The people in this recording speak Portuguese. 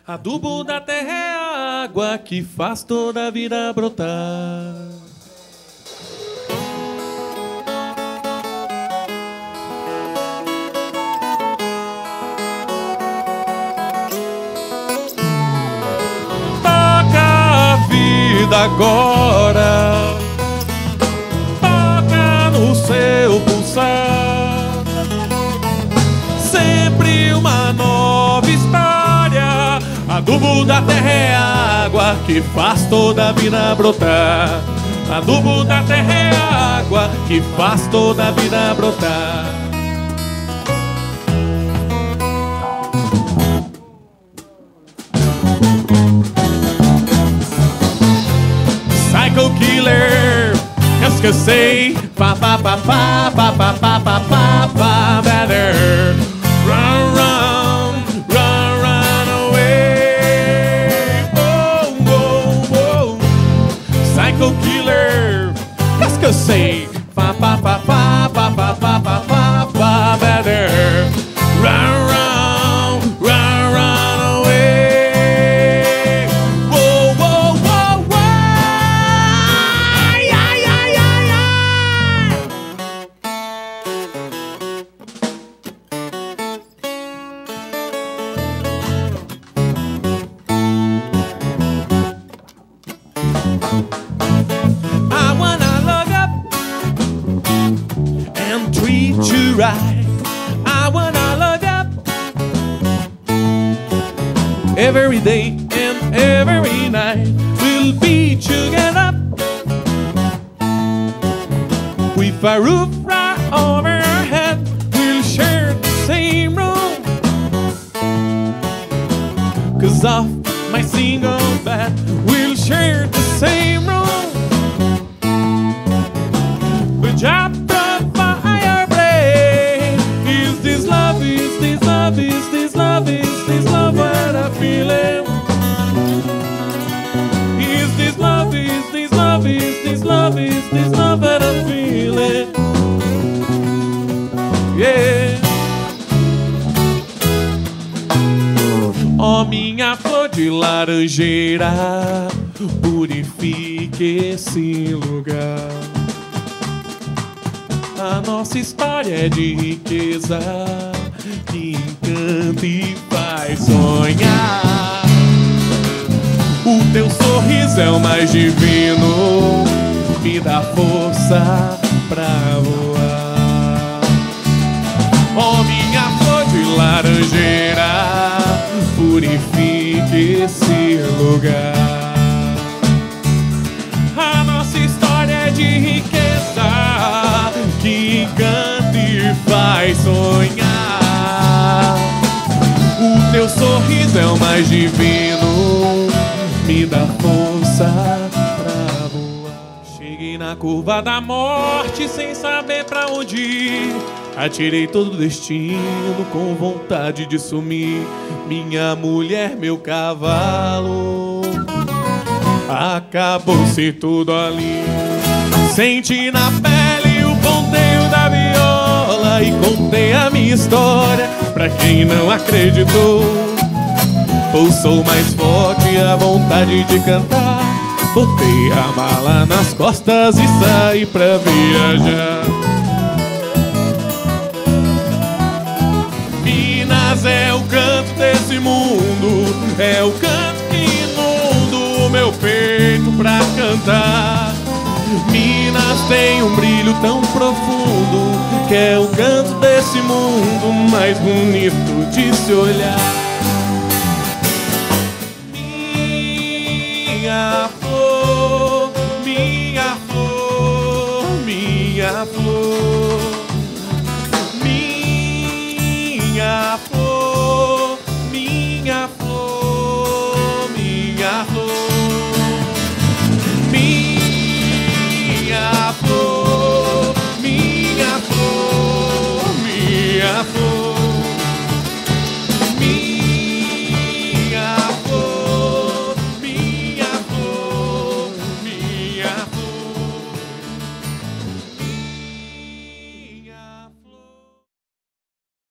Adubo da terra é a água que faz toda a vida brotar. Toca a vida agora, toca no seu pulsar, sempre uma nova história. Adubo da terra é a água que faz toda a vida brotar. Adubo da terra é a água que faz toda a vida brotar. Psycho killer, esqueci, pa pa pa pa pa pa pa pa pa pa, better run run run run away. Oh oh oh, psycho killer, esqueci, pa pa pa pa pa pa pa pa pa pa, better run run run run away. Oh oh oh oh, ay ay ay ay ay. I wanna look up and treat you right. I wanna look up every day and every night. We'll be together with a roof right over our head. We'll share the same room 'cause of my single bed. We'll share the same room. But job the fireplace. Is this love? Is this love? Is this love? Is this love what I'm feeling? Is this love? Is this love? Is this love? Is this love what I'm feeling? Yeah. Oh, minha flor de laranjeira, purifique esse lugar. A nossa história é de riqueza que encanta e faz sonhar. O teu sorriso é o mais divino, me dá força pra voar. Oh, minha flor de laranjeira, purifique esse lugar. A nossa história é de riqueza que encanta e faz sonhar. O teu sorriso é o mais divino, me dá força pra voar. Cheguei na curva da morte sem saber pra onde ir. Atirei todo o destino com vontade de sumir. Minha mulher, meu cavalo, acabou-se tudo ali. Senti na pele o ponteio da viola e contei a minha história pra quem não acreditou. Ou sou mais forte, a vontade de cantar. Botei a mala nas costas e saí pra viajar. Minas é o canto desse mundo, é o canto que inunda o meu peito pra cantar. Minas tem um brilho tão profundo que é o canto desse mundo mais bonito de se olhar.